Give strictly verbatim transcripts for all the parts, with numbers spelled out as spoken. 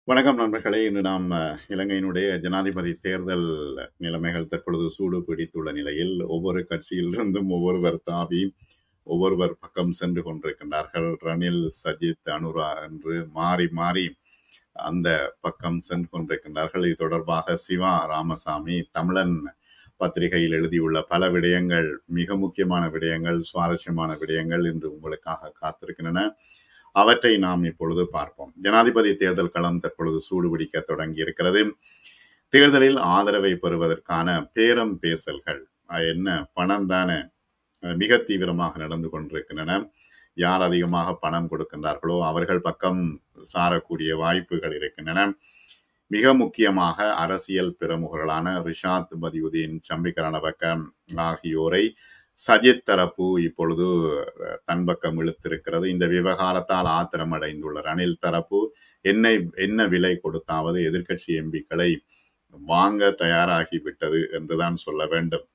வணக்கம் நண்பர்களே. இன்று நாம் அஹ், இலங்கையினுடைய ஜனாதிபதி தேர்தல் நிலைமைகள் தற்பொழுது சூடு பிடித்துள்ள நிலையில் ஒவ்வொரு கட்சியிலிருந்தும் ஒவ்வொருவர் தாவி ஒவ்வொருவர் பக்கம் சென்று கொண்டிருக்கின்றார்கள். ரணில், சஜித், அனுரா என்று மாறி மாறி அந்த பக்கம் சென்று கொண்டிருக்கின்றார்கள். இது தொடர்பாக சிவா ராமசாமி தமிழன் பத்திரிகையில் எழுதியுள்ள பல விடயங்கள், மிக முக்கியமான விடயங்கள், சுவாரஸ்யமான விடயங்கள் இன்று உங்களுக்காக காத்திருக்கின்றன. அவற்றை நாம் இப்பொழுது பார்ப்போம். ஜனாதிபதி தேர்தல் களம் தற்பொழுது சூடுபிடிக்க தொடங்கி இருக்கிறது. தேர்தலில் ஆதரவை பெறுவதற்கான பேரம் பேசல்கள் அஹ் என்ன பணம் தானே மிக தீவிரமாக நடந்து கொண்டிருக்கின்றன. யார் அதிகமாக பணம் கொடுக்கின்றார்களோ அவர்கள் பக்கம் சாரக்கூடிய வாய்ப்புகள் இருக்கின்றன. மிக முக்கியமாக அரசியல் பிரமுகர்களான ரிஷாத் பதியுதீன், சம்பிக்க ரணவக்க ஆகியோரை சஜித் தரப்பு இப்பொழுது அஹ், தன் பக்கம் இழுத்திருக்கிறது. இந்த விவகாரத்தால் ஆத்திரமடைந்துள்ள ரணில் தரப்பு என்ன என்ன விலை கொடுத்தாவது எதிர்க்கட்சி எம்பிக்களை வாங்க தயாராகிவிட்டது என்றுதான் சொல்ல வேண்டும்.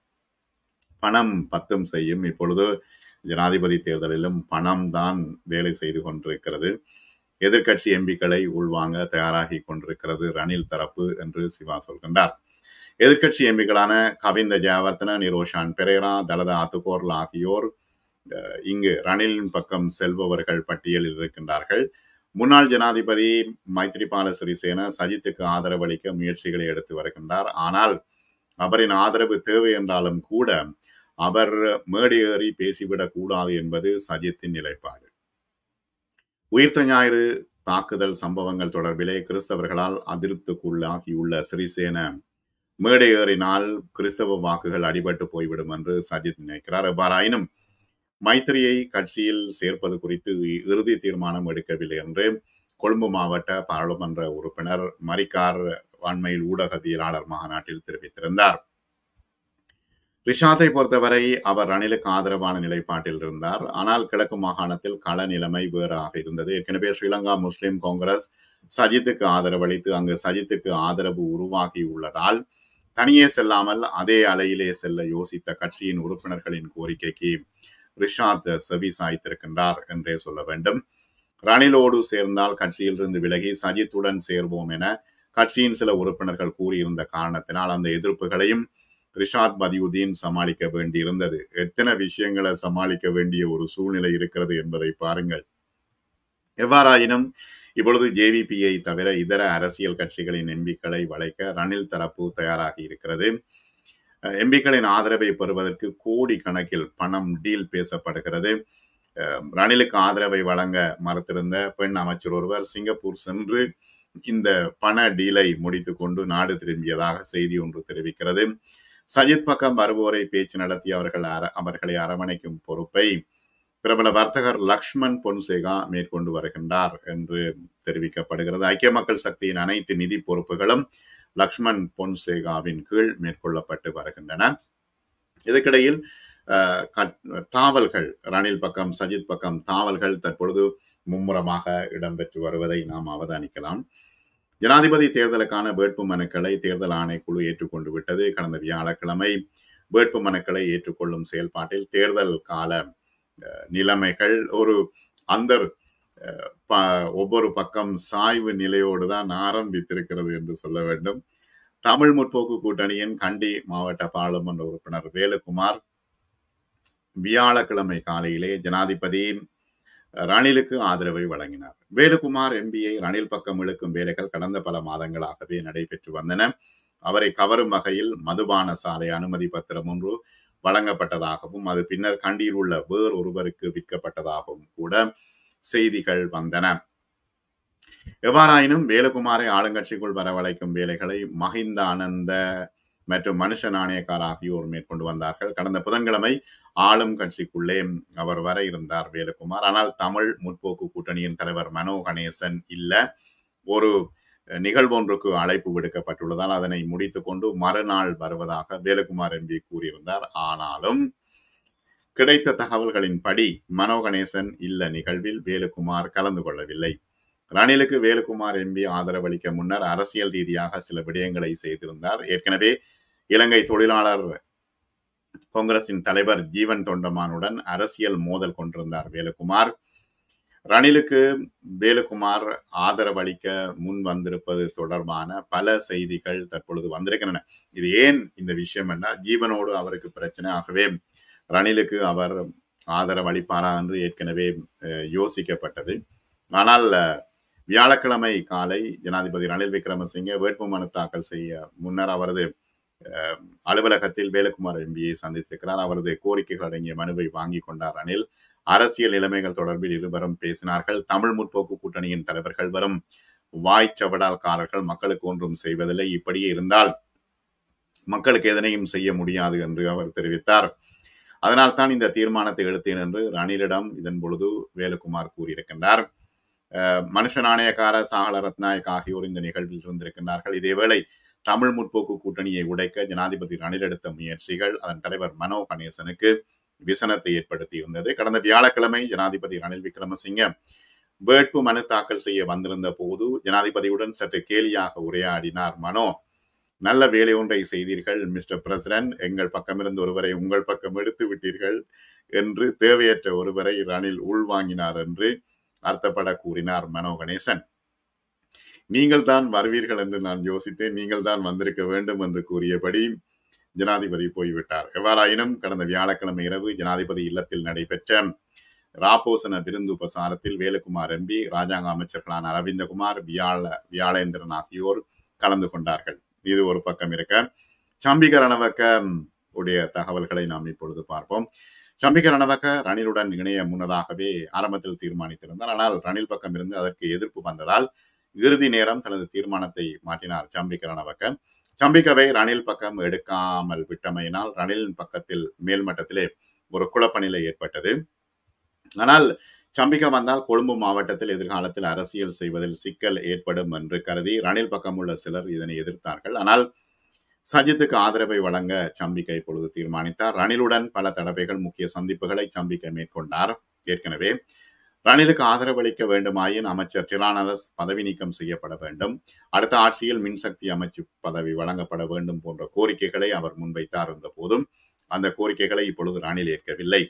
பணம் பத்தும் செய்யும். இப்பொழுது ஜனாதிபதி தேர்தலிலும் பணம் தான் வேலை செய்து கொண்டிருக்கிறது. எதிர்க்கட்சி எம்பிக்களை உள்வாங்க தயாராகி கொண்டிருக்கிறது ரணில் தரப்பு என்று சிவா சொல்கின்றார். எதிர்க்கட்சி எம்பிக்களான கவிந்த ஜெயவர்தன, நிரோஷான் பெரேரா, தலதா அத்துகோர்ல் ஆகியோர் அஹ், இங்கு ரணிலின் பக்கம் செல்பவர்கள் பட்டியலில் இருக்கின்றார்கள். முன்னாள் ஜனாதிபதி மைத்ரிபால சிறிசேன சஜித்துக்கு ஆதரவு அளிக்க முயற்சிகளை எடுத்து வருகின்றார். ஆனால் அவரின் ஆதரவு தேவை என்றாலும் கூட அவர் மேடையேறி பேசிவிடக் கூடாது என்பது சஜித்தின் நிலைப்பாடு. உயிர்த்த ஞாயிறு தாக்குதல் சம்பவங்கள் தொடர்பிலே கிறிஸ்தவர்களால் அதிருப்திக்குள்ளாகியுள்ள சிறிசேன மேடையேறினால் கிறிஸ்தவ வாக்குகள் அடிபட்டு போய்விடும் என்று சஜித் நினைக்கிறார். எவ்வாறாயினும் மைத்திரியை கட்சியில் சேர்ப்பது குறித்து இறுதி தீர்மானம் எடுக்கவில்லை என்று கொழும்பு மாவட்ட பாராளுமன்ற உறுப்பினர் மரிக்கார் அண்மையில் ஊடகவியலாளர் மாநாட்டில் தெரிவித்திருந்தார். ரிஷாத்தை பொறுத்தவரை அவர் ரணிலுக்கு ஆதரவான நிலைப்பாட்டில் இருந்தார். ஆனால் கிழக்கு மாகாணத்தில் கள நிலைமை வேறாக இருந்தது. ஏற்கனவே ஸ்ரீலங்கா முஸ்லிம் காங்கிரஸ் சஜித்துக்கு ஆதரவு அளித்து அங்கு சஜித்துக்கு ஆதரவு உருவாகி உள்ளதால் தனியே செல்லாமல் அதே அலையிலே செல்ல யோசித்த கட்சியின் உறுப்பினர்களின் கோரிக்கைக்கு ரிஷாத் செவி சாய்த்திருக்கின்றார் என்றே சொல்ல வேண்டும். ரணிலோடு சேர்ந்தால் கட்சியிலிருந்து விலகி சஜித்துடன் சேர்வோம் என கட்சியின் சில உறுப்பினர்கள் கூறியிருந்த காரணத்தினால் அந்த எதிர்ப்புகளையும் ரிஷாத் பதியுதீன் சமாளிக்க வேண்டியிருந்தது. எத்தனை விஷயங்களை சமாளிக்க வேண்டிய ஒரு சூழ்நிலை இருக்கிறது என்பதை பாருங்கள். எவ்வாறாயினும் இப்பொழுது ஜேவிபியை தவிர இதர அரசியல் கட்சிகளின் எம்பிக்களை வளைக்க ரணில் தரப்பு தயாராகி இருக்கிறது. எம்பிக்களின் ஆதரவை பெறுவதற்கு கோடி கணக்கில் பணம் டீல் பேசப்படுகிறது. ரணிலுக்கு ஆதரவை வழங்க மறுத்திருந்த பெண் அமைச்சர் ஒருவர் சிங்கப்பூர் சென்று இந்த பண டீலை முடித்து கொண்டு நாடு திரும்பியதாக செய்தி ஒன்று தெரிவிக்கிறது. சஜித் பக்கம் வருவோரை பேச்சு நடத்தி அவர்கள் அவர்களை அரவணைக்கும் பொறுப்பை பிரபல வர்த்தகர் லக்ஷ்மண் பொன்சேகா மேற்கொண்டு வருகின்றார் என்று தெரிவிக்கப்படுகிறது. ஐக்கிய மக்கள் சக்தியின் அனைத்து நிதி பொறுப்புகளும் லக்ஷ்மண் பொன்சேகாவின் கீழ் மேற்கொள்ளப்பட்டு வருகின்றன. இதற்கிடையில் தாவல்கள், ரணில் பக்கம் சஜித் பக்கம் தாவல்கள் தற்பொழுது மும்முரமாக இடம்பெற்று வருவதை நாம் அவதானிக்கலாம். ஜனாதிபதி தேர்தலுக்கான வேட்பு மனுக்களை தேர்தல் ஆணைக்குழு ஏற்றுக்கொண்டு விட்டது. கடந்த வியாழக்கிழமை வேட்பு மனுக்களை ஏற்றுக்கொள்ளும் செயல்பாட்டில் தேர்தல் கால நிலைமைகள் ஒரு அந்த ஒவ்வொரு பக்கம் சாய்வு நிலையோடு தான் ஆரம்பித்திருக்கிறது என்று சொல்ல வேண்டும். தமிழ் முற்போக்கு கூட்டணியின் கண்டி மாவட்ட பாராளுமன்ற உறுப்பினர் வேலுக்குமார் வியாழக்கிழமை காலையிலே ஜனாதிபதி ரணிலுக்கு ஆதரவை வழங்கினார். வேலுக்குமார் எம்பியை ரணில் பக்கம் இழுக்கும் வேலைகள் கடந்த பல மாதங்களாகவே நடைபெற்று வந்தன. அவரை கவரும் வகையில் மதுபான சாலை அனுமதி பத்திரம் ஒன்று வழங்கப்பட்டதாகவும் அது பின்னர் கண்டியில் உள்ள வேறு ஒருவருக்கு விற்கப்பட்டதாகவும் கூட செய்திகள் வந்தன. எவ்வாறாயினும் வேலுக்குமாரை ஆளுங்கட்சிக்குள் வரவழைக்கும் வேலைகளை மஹிந்த ஆனந்த மற்றும் மனுஷ நாணயக்கார் ஆகியோர் மேற்கொண்டு வந்தார்கள். கடந்த புதன்கிழமை ஆளும் கட்சிக்குள்ளே அவர் வர இருந்தார் வேலுக்குமார். ஆனால் தமிழ் முற்போக்கு கூட்டணியின் தலைவர் மனோ கணேசன் இல்ல ஒரு நிகழ்வொன்றுக்கு அழைப்பு விடுக்கப்பட்டுள்ளதால் அதனை முடித்துக் கொண்டு மறுநாள் வருவதாக வேலுக்குமார் எம்பி கூறியிருந்தார். ஆனாலும் கிடைத்த தகவல்களின் படி மனோ கணேசன் இல்ல நிகழ்வில் வேலுக்குமார் கலந்து கொள்ளவில்லை. ரணிலுக்கு வேலுக்குமார் எம்பி ஆதரவளிக்க முன்னர் அரசியல் ரீதியாக சில விடயங்களை செய்திருந்தார். ஏற்கனவே இலங்கை தொழிலாளர் காங்கிரசின் தலைவர் ஜீவன் தொண்டமானுடன் அரசியல் மோதல் கொண்டிருந்தார் வேலுக்குமார். ரணிலுக்கு வேலுக்குமார் ஆதரவு அளிக்க முன் வந்திருப்பது தொடர்பான பல செய்திகள் தற்பொழுது வந்திருக்கின்றன. இது ஏன் இந்த விஷயம் என்ன, ஜீவனோடு அவருக்கு பிரச்சனை, ஆகவே ரணிலுக்கு அவர் ஆதரவு அளிப்பாரா என்று ஏற்கனவே யோசிக்கப்பட்டது. ஆனால் வியாழக்கிழமை காலை ஜனாதிபதி ரணில் விக்ரமசிங்கே வேட்புமனு தாக்கல் செய்ய முன்னர் அவரது அலுவலகத்தில் வேலுக்குமார் எம்பியை சந்தித்திருக்கிறார். அவரது கோரிக்கைகள் அடங்கிய மனுவை வாங்கி கொண்டார் ரணில். அரசியல் நிலைமைகள் தொடர்பில் இருவரும் பேசினார்கள். தமிழ் முற்போக்கு கூட்டணியின் தலைவர்கள் வரும் வாய்ச்சவடால்காரர்கள், மக்களுக்கு ஒன்றும் செய்வதில்லை, இப்படியே இருந்தால் மக்களுக்கு எதனையும் செய்ய முடியாது என்று அவர் தெரிவித்தார். அதனால் தான் இந்த தீர்மானத்தை எடுத்தேன் என்று ரணிலிடம் இதன் பொழுது வேலுக்குமார் கூறியிருக்கின்றார். மனுஷ நாணயக்கார சாகல ரத்நாயக் ஆகியோர் இந்த நிகழ்வில் இருந்திருக்கின்றார்கள். இதேவேளை தமிழ் முற்போக்கு கூட்டணியை உடைக்க ஜனாதிபதி ரணில் எடுத்த முயற்சிகள் அதன் தலைவர் மனோ கணேசனுக்கு விசனத்தை ஏற்படுத்தி இருந்தது. கடந்த வியாழக்கிழமை ஜனாதிபதி ரணில் விக்ரமசிங்க வேட்பு மனு தாக்கல் செய்ய வந்திருந்த போது ஜனாதிபதியுடன் சற்று கேலியாக உரையாடினார் மனோ. நல்ல வேலை ஒன்றை செய்தீர்கள் மிஸ்டர் பிரசிடன்ட், எங்கள் பக்கமிருந்து ஒருவரை உங்கள் பக்கம் எடுத்து விட்டீர்கள் என்று தேவையற்ற ஒருவரை ரணில் உள்வாங்கினார் என்று அர்த்தப்பட கூறினார் மனோ கணேசன். நீங்கள் தான் வருவீர்கள் என்று நான் யோசித்தேன், நீங்கள் தான் வந்திருக்க வேண்டும் என்று கூறியபடி ஜனாதிபதி போய்விட்டார். எவ்வாறாயினும் கடந்த வியாழக்கிழமை இரவு ஜனாதிபதி இல்லத்தில் நடைபெற்ற ராபோசன விருந்து உபசாரத்தில் வேலுக்குமார் எம்பி, ராஜாங்க அமைச்சர்களான அரவிந்தகுமார், வியாழ வியாழேந்திரன் ஆகியோர் கலந்து கொண்டார்கள். இது ஒரு பக்கம் இருக்க, சம்பிக்க ரணவக்க உடைய தகவல்களை நாம் இப்பொழுது பார்ப்போம். சம்பிக்க ரணவக்க ரணிலுடன் இணைய முன்னதாகவே ஆரம்பத்தில் தீர்மானித்திருந்தார். ஆனால் ரணில் பக்கம் இருந்து அதற்கு எதிர்ப்பு வந்ததால் இறுதி நேரம் தனது தீர்மானத்தை மாற்றினார் சம்பிக்க ரணவக்க. சம்பிக்கவை ரணில் பக்கம் எடுக்காமல் விட்டமையினால் ரணிலின் பக்கத்தில் மேல்மட்டத்திலே ஒரு குழப்பநிலை ஏற்பட்டது. ஆனால் சம்பிக்க வந்தால் கொழும்பு மாவட்டத்தில் எதிர்காலத்தில் அரசியல் செய்வதில் சிக்கல் ஏற்படும் என்று கருதி ரணில் பக்கம் உள்ள சிலர் இதனை எதிர்த்தார்கள். ஆனால் சஜித்துக்கு ஆதரவை வழங்க சம்பிக்க இப்பொழுது தீர்மானித்தார். ரணிலுடன் பல தடவைகள் முக்கிய சந்திப்புகளை சம்பிக்க மேற்கொண்டார். ஏற்கனவே ரணிலுக்கு ஆதரவு அளிக்க வேண்டுமாயின் அமைச்சர் டிலானரஸ் பதவி நீக்கம் செய்யப்பட வேண்டும், அடுத்த ஆட்சியில் மின்சக்தி அமைச்சு பதவி வழங்கப்பட வேண்டும் போன்ற கோரிக்கைகளை அவர் முன்வைத்தார். என்ற போதும் அந்த கோரிக்கைகளை இப்பொழுது ரணில் ஏற்கவில்லை.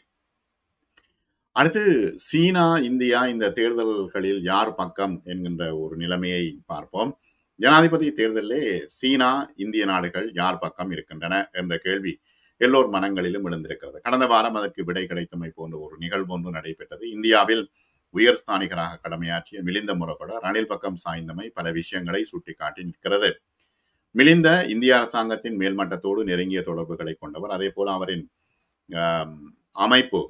அடுத்து சீனா இந்தியா இந்த தேர்தல்களில் யார் பக்கம் என்கின்ற ஒரு நிலைமையை பார்ப்போம். ஜனாதிபதி தேர்தலிலே சீனா இந்திய நாடுகள் யார் பக்கம் இருக்கின்றன என்ற கேள்வி எல்லோர் மனங்களிலும் எழுந்திருக்கிறது. கடந்த வாரம் அதற்கு விடை கிடைத்தமை போன்ற ஒரு நிகழ்வு ஒன்று நடைபெற்றது. இந்தியாவில் உயர்ஸ்தானிகராக கடமையாற்றிய மிலிந்த முரகொட ரணில் பக்கம் சாய்ந்தமை பல விஷயங்களை சுட்டிக்காட்டி நிற்கிறது. மிலிந்த இந்திய அரசாங்கத்தின் மேல்மட்டத்தோடு நெருங்கிய தொடர்புகளை கொண்டவர். அதே போல அவரின் அமைப்பு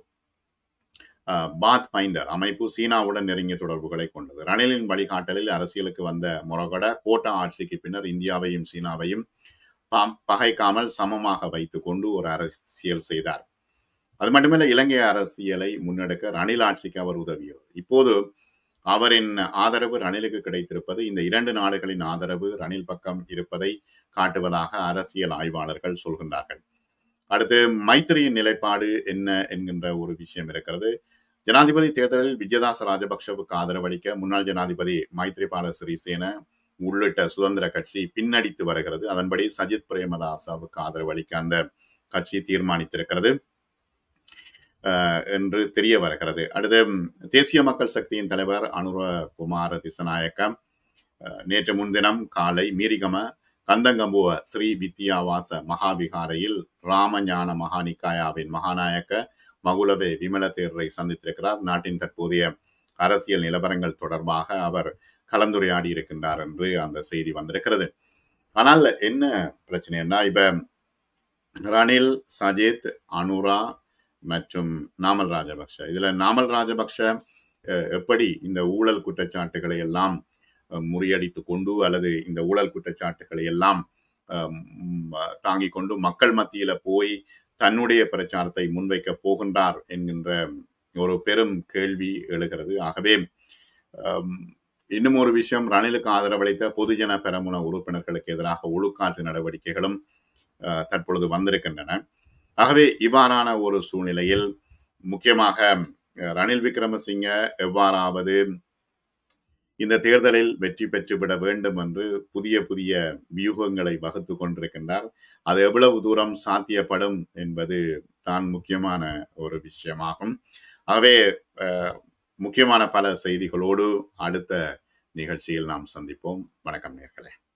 பாத் ஃபைண்டர் அமைப்பு சீனாவுடன் நெருங்கிய தொடர்புகளை கொண்டது. ரணிலின் வழிகாட்டலில் அரசியலுக்கு வந்த முரகொட கோட்டா ஆட்சிக்கு பின்னர் இந்தியாவையும் சீனாவையும் பகைக்காமல் சமமாக வைத்துக் கொண்டு ஒரு அரசியல் செய்தார். அது மட்டுமல்ல, இலங்கை அரசியலை முன்னெடுக்க ரணில் ஆட்சிக்கு அவர் உதவியவர். இப்போது அவரின் ஆதரவு ரணிலுக்கு கிடைத்திருப்பது இந்த இரண்டு நாடுகளின் ஆதரவு ரணில் பக்கம் இருப்பதை காட்டுவதாக அரசியல் ஆய்வாளர்கள் சொல்கின்றார்கள். அடுத்து மைத்திரியின் நிலைப்பாடு என்ன என்கின்ற ஒரு விஷயம் இருக்கிறது. ஜனாதிபதி தேர்தலில் விஜயதாச ராஜபக்சவுக்கு ஆதரவு அளிக்க முன்னாள் ஜனாதிபதி மைத்ரிபால சிறிசேன உள்ளிட்ட சுதந்திர கட்சி பின்னடித்து வருகிறது. அதன்படி சஜித் பிரேமதாசாவுக்கு ஆதரவு அளிக்க அந்த கட்சி தீர்மானித்திருக்கிறது என்று தெரிய வருகிறது. அடுத்து தேசிய மக்கள் சக்தியின் தலைவர் அனுர குமார திசநாயக்க நேற்று முன்தினம் காலை மீரிகம கந்தங்கம்புவ ஸ்ரீ வித்யாவாச மகாவிகாரையில் ராமஞான மகாநிக்காயாவின் மகாநாயக்க மகுலவே விமல தேரரை சந்தித்திருக்கிறார். நாட்டின் தற்போதைய அரசியல் நிலவரங்கள் தொடர்பாக அவர் கலந்துரையாடி இருக்கின்றார் என்று அந்த செய்தி வந்திருக்கிறது. ஆனால் என்ன பிரச்சனைன்னா, இப்ப ரணில், சஜித், அனுரா மற்றும் நாமல் ராஜபக்ஷ, இதுல நாமல் ராஜபக்ஷ எப்படி இந்த ஊழல் குற்றச்சாட்டுகளை எல்லாம் முறியடித்து கொண்டு அல்லது இந்த ஊழல் குற்றச்சாட்டுகளை எல்லாம் தாங்கிக் கொண்டு மக்கள் மத்தியில போய் தன்னுடைய பிரச்சாரத்தை முன்வைக்க போகின்றார் என்கின்ற ஒரு பெரும் கேள்வி எழுகிறது. ஆகவே இன்னும் ஒரு விஷயம், ரணிலுக்கு ஆதரவளித்த பொதுஜன பெரமுன உறுப்பினர்களுக்கு எதிராக ஒழுக்காற்று நடவடிக்கைகளும் தற்பொழுது வந்திருக்கின்றன. ஆகவே இவ்வாறான ஒரு சூழ்நிலையில் முக்கியமாக ரணில் விக்ரமசிங்க எவ்வாறாவது இந்த தேர்தலில் வெற்றி பெற்றுவிட வேண்டும் என்று புதிய புதிய வியூகங்களை வகுத்து கொண்டிருக்கின்றார். அது எவ்வளவு தூரம் சாத்தியப்படும் என்பது தான் முக்கியமான ஒரு விஷயமாகும். ஆகவே முக்கியமான பல செய்திகளோடு அடுத்த நிகழ்ச்சியில் நாம் சந்திப்போம். வணக்கம் நேயர்களே.